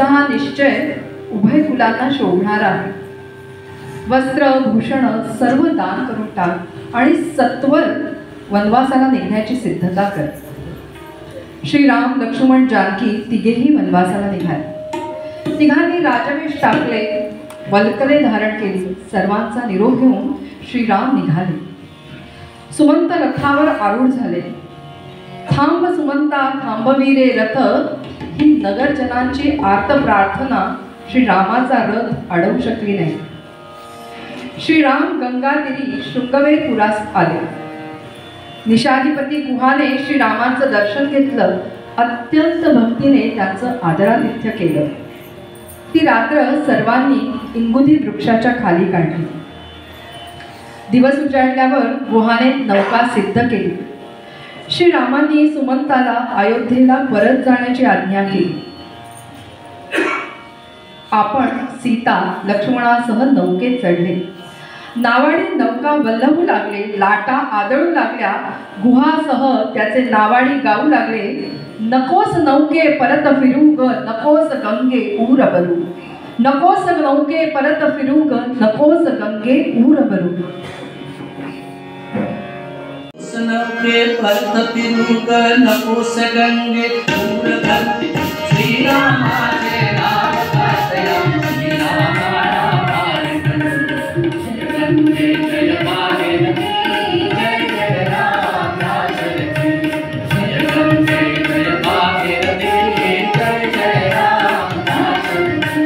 तुझा हा निश्चय उभय कुलांना शोभणारा आहे. वस्त्र भूषण सर्व दान करून टाक आणि सत्वर वनवासाला निघण्याची सिद्धता कर. श्रीराम लक्ष्मण जानकी तिघेही वनवासाला निघाले. तिघांनी राजवेश टाकले, वल्कले धारण केली. सर्वांचा निरोप घेऊन श्रीराम निघाले. सुमंत रथावर आरूढ झाले. थांब सुमंता थांबवीरे रथ, ही नगरजनांची आर्त प्रार्थना श्रीरामाचा रथ अडवू शकली नाही. श्रीराम गंगातीरी शृंगवेरपुरास आले. निषाधिपती गुहाने श्रीरामांचं दर्शन घेतलं. अत्यंत भक्तीने त्यांचं आदरातिथ्य केलं. ती रात्र सर्वांनी इंगुदी वृक्षाच्या खाली काढली. दिवस उजाडल्यावर गुहाने नौका सिद्ध केली. श्रीरामांनी सुमंताला अयोध्येला परत जाण्याची आज्ञा केली. आपण सीता लक्ष्मणासह नौकेत चढले. नावाडी नौका वल्लवू लागले. लाटा आदळू लागल्या. गुहासह त्याचे नावाडी गाऊ लागले. नकोस नौके परत फिरू ग, नकोस गंगे ऊर बरू. नकोस नौके परत फिरू ग, नकोस गंगे ऊर बरू. नौके परत फिरू ग, नकोस गंगे ऊर बरू. श्रीरामाचे नाव गातया, श्रीरामा नावाने करू. जय जय भागीरथी, जय जय राम दाशरथी. जय गंगे जय भागीरथी, जय जय राम दाशरथी.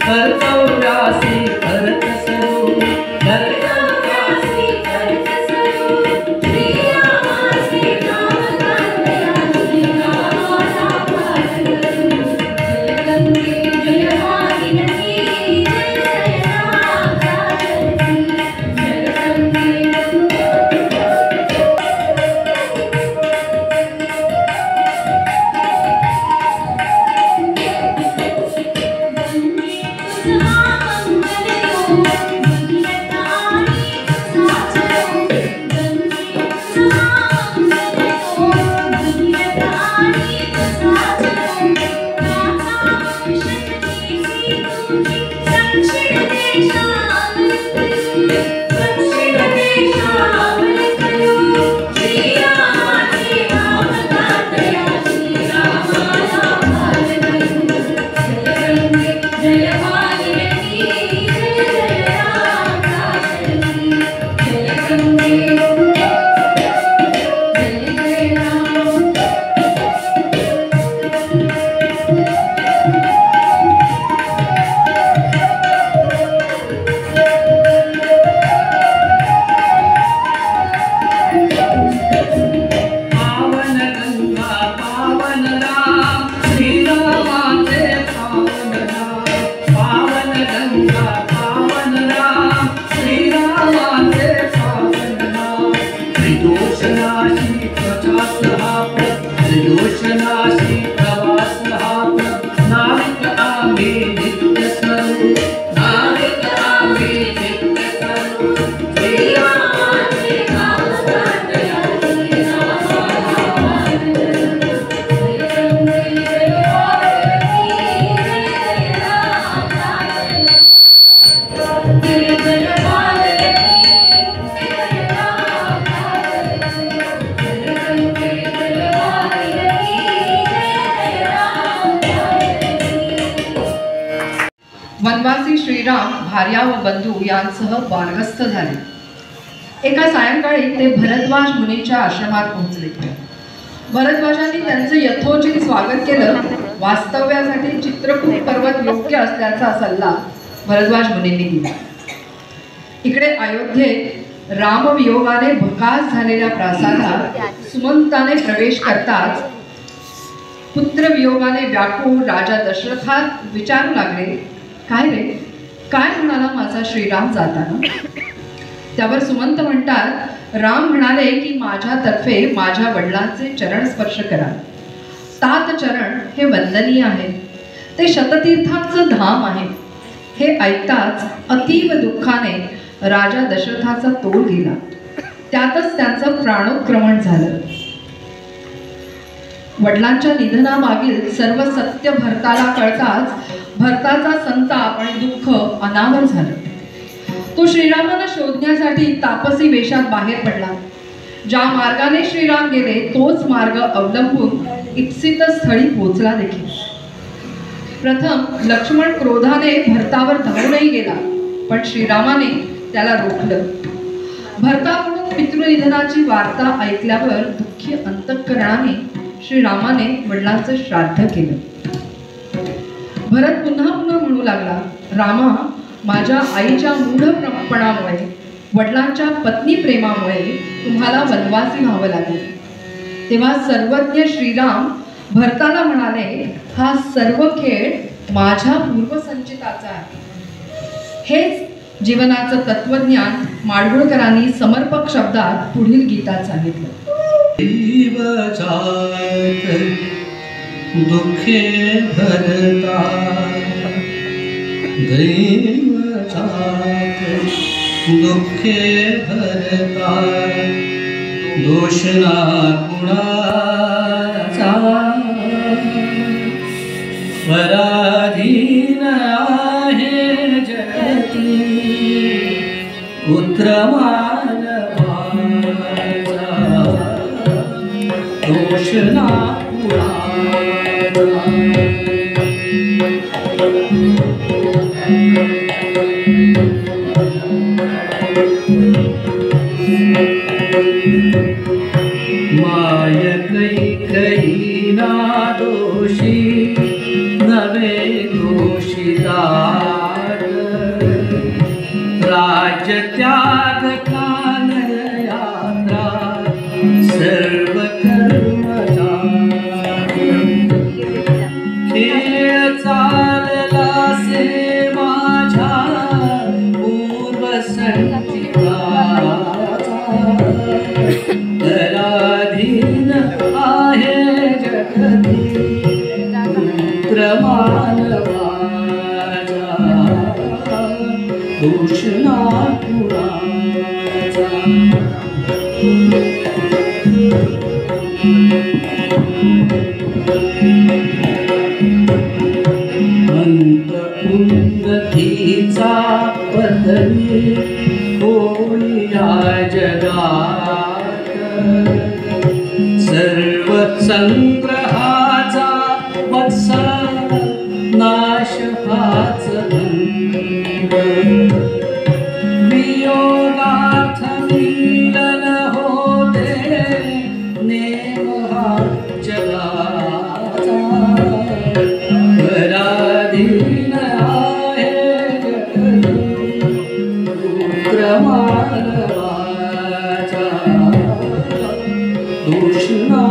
कर्तव्यासी करत सरू कर्तव्यासी करत सरू श्रीरामाचे नाम गातया श्रीरामाचा पाठ करू जय गंगे जय भागीरथी जय जय राम राजरथी जय गंगे वनवासी श्रीराम भार्या व बंधू यांसह वानरस्थ झाले. एका सायंकाळी ते भरद्वाज मुनीच्या आश्रमात पोहोचले. भरद्वाजांनी त्यांचे यथोचित स्वागत केलं. वास्तव्यासाठी चित्रकूट पर्वत योग्य असल्याचा सल्ला भरद्वाज मुनींनी दिला. इकडे अयोध्येत रामवियोगाने भकास झालेल्या प्रासादात सुमंताने प्रवेश करताच पुत्रवियोगाने व्याकुळ राजा दशरथात विचारू लागले, काय रे, काय म्हणाला माझा श्रीराम जाताना? त्यावर सुमंत म्हणतात, राम म्हणाले की माझ्यातर्फे माझ्या वडिलांचे चरण स्पर्श करा. तात चरण हे वंदनीय आहे, ते शततीर्थांचं धाम आहे. हे ऐकताच अतीव दुःखाने राजा दशरथाचा तोल गेला. त्यातच त्यांचं प्राणोत्क्रमण झालं. वडिलांच्या निधनामागील सर्व सत्य भरताला कळताच भरताचा संताप आणि दुःख अनावर झालं. तो श्रीरामाला शोधण्यासाठी तापसी वेशात बाहेर पडला. ज्या मार्गाने श्रीराम गेले तोच मार्ग अवलंबून इप्सित स्थळी पोचला देखील. प्रथम लक्ष्मण क्रोधाने भरतावर धावूनही गेला, पण श्रीरामाने त्याला रोखलं. भरताकडून पितृनिधनाची वार्ता ऐकल्यावर दुःखी अंतःकरणाने श्रीरामाने वडिलांचं श्राद्ध केलं. भरत पुन्हा पुन्हा म्हणू लागला, रामा, माझ्या आईच्या मूढपणामुळे वडिलांच्या पत्नी प्रेमामुळे तुम्हाला वनवासी व्हावं लागेल. तेव्हा सर्वज्ञ श्रीराम भरताला म्हणाले, हा सर्व खेळ माझ्या पूर्वसंचिताचा आहे. हेच जीवनाचं तत्वज्ञान माडगुळकरांनी समर्पक शब्दात पुढील गीतात सांगितलं. दुखे भरता दुखे भरता दोषना कुणाचा पराधीन आहे जगती पुत्र दोषना माय कैना दोषी नवे दोषिता त्याग कान यात्रा सर्व कर्मचा खेळ चालला से माझ्या पूर्व संचिताचा पराधीन आहे जगती पुत्रमानवाचा दूषणा कुणाचा अंत उन्नतीचा पदवी होई या जगात सर्व संग्रहाचा वत्स नाश हाच वियोगार्थ मिलन होते नेम हा जगाचा पराधीन आहे पुत्रमानवाचा दूषणा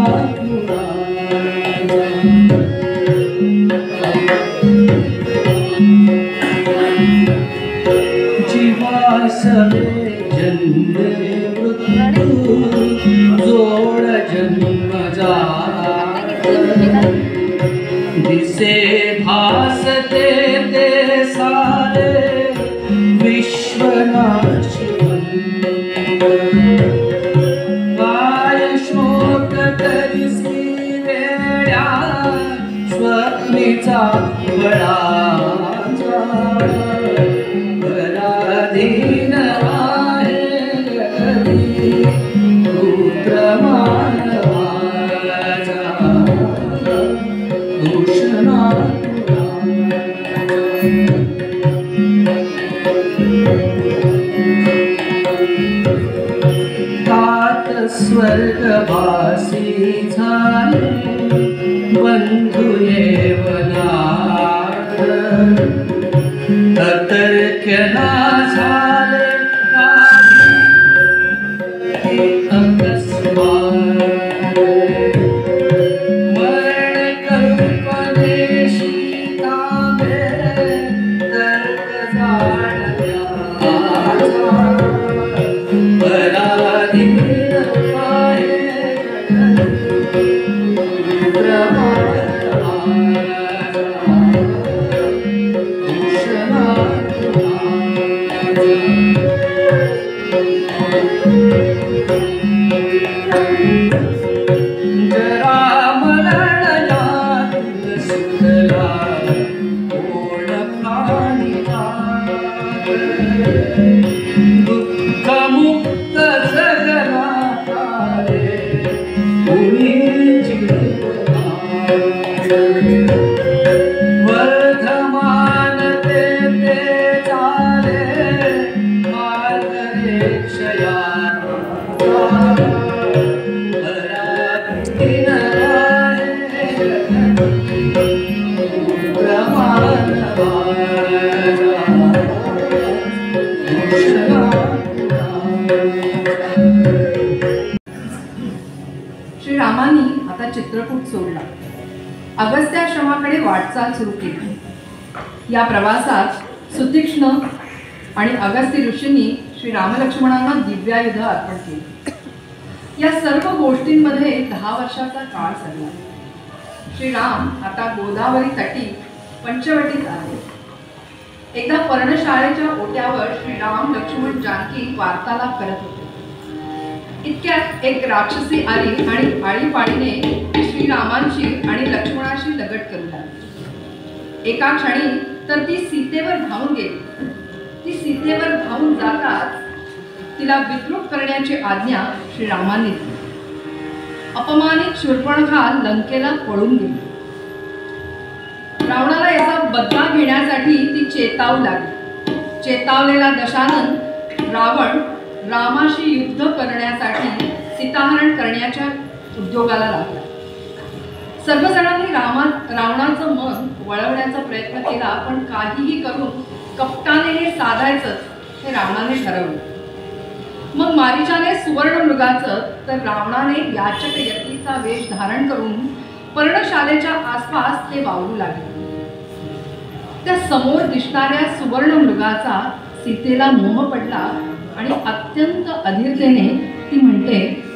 जीवासवे जन्म मृत्यू जोड जन्म जात दिसे भासते ते सारे विश्वनाशी काय शोक तरिसी वेड्या स्वप्नीचा बळाचा पराधीन आहे जगती पुत्रमानवाचा दूषणा तात स्वर्गवासी झाले बंधू येवनाथ अतर्क्यना झाले अकस्मात मरण कल्पनेशी तांबे तर्क जाणण्याचा पराधीन आहे दुःखमुक्त जगला वर्धमान ते चाले मार्गरेक्षया पराधीन आहे श्रीरामांनी आता चित्रकूट सोडला, अगस्त्याश्रमाकडे वाटचाल सुरू केली. या प्रवासात सुतीक्ष्ण आणि अगस्त्य ऋषींनी श्री रामलक्ष्मणांना दिव्यायुध अर्पण केले. या सर्व गोष्टींमध्ये 10 वर्षाचा काळ सरला. श्रीराम आता गोदावरी तटी पंचवटीत आले. एकदा पर्णशाळेच्या ओट्यावर श्रीराम लक्ष्मण जानकी वार्तालाप करत होते. इतक्यात एक राक्षसी आली आणि आळीपाळीने श्रीरामांशी आणि लक्ष्मणाशी लगट करू लागली. एका क्षणी तर ती सीतेवर धावून गेली. ती सीतेवर धावून जाताच तिला विद्रूप करण्याची आज्ञा श्रीरामांनी दिली. अपमानित शूर्पणखा लंकेला पळून गेली. रावणाला याचा बदला घेण्यासाठी ती चेतावू लागली. चेतावलेला दशानन रावण रामाशी युद्ध करण्यासाठी सीताहरण करण्याच्या उद्योगाला लागला. सर्वजणांनी रावणाचं मन वळवण्याचा प्रयत्न केला, पण काहीही करून कपटाने हे साधायचंच हे रावणाने ठरवलं. मग मारीचाने सुवर्ण मृगाचं तर रावणाने याचक यत्नीचा वेश धारण करून पर्णशालेच्या आसपास ते वावरू लागले. त्या समोर दिसणाऱ्या सुवर्ण मृगाचा सीतेला मोह पडला आणि अत्यंत अधीरतेने ती म्हणते,